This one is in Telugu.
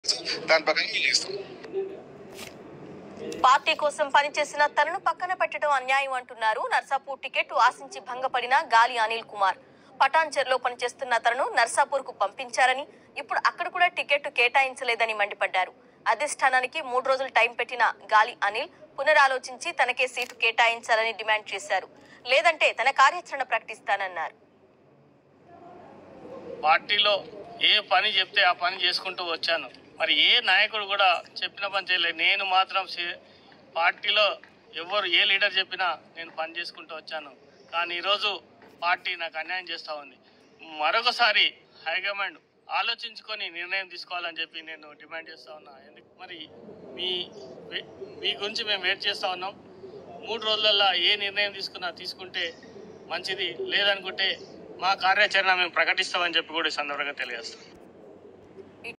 దాని ప్రకారం మేము చేస్తాం. పార్టీ కోసం పనిచేసిన తనను పక్కన పెట్టడం అన్యాయం అంటున్నారు నర్సాపూర్ టికెట్ ఆశించి భంగపడిన గాలి అనిల్ కుమార్. పటాన్చెర్లో పనిచేస్తున్న తనను నర్సాపూర్ కు పంపించారని, ఇప్పుడు అక్కడ కూడా టికెట్ కేటాయించలేదని మండిపడ్డారు. అధిష్టానానికి 3 రోజులు టైం పెట్టిన గాలి అనిల్ పునరాలోచించి తనకే సీటు కేటాయించాలని డిమాండ్ చేశారు. లేదంటే తన కార్యాచరణ ప్రకటిస్తానన్నారు. పార్టీలో ఏ పని చెప్తే ఆ పని చేసుకుంటూ వచ్చాను. మరి ఏ నాయకుడు కూడా చెప్పిన పని చేయలేదు. నేను మాత్రం పార్టీలో ఎవరు ఏ లీడర్ చెప్పినా నేను పని చేసుకుంటూ వచ్చాను. కానీ ఈరోజు పార్టీ నాకు అన్యాయం చేస్తూ ఉంది. మరొకసారి హైకమాండ్ ఆలోచించుకొని నిర్ణయం తీసుకోవాలని చెప్పి నేను డిమాండ్ చేస్తూ ఉన్నా. మరి మీ గురించి మేము వెయిట్ చేస్తూ ఉన్నాం. 3 రోజులలో ఏ నిర్ణయం తీసుకుంటే మంచిది, లేదనుకుంటే మా కార్యాచరణ మేము ప్రకటిస్తామని చెప్పి కూడా ఈ సందర్భంగా తెలియజేస్తాం.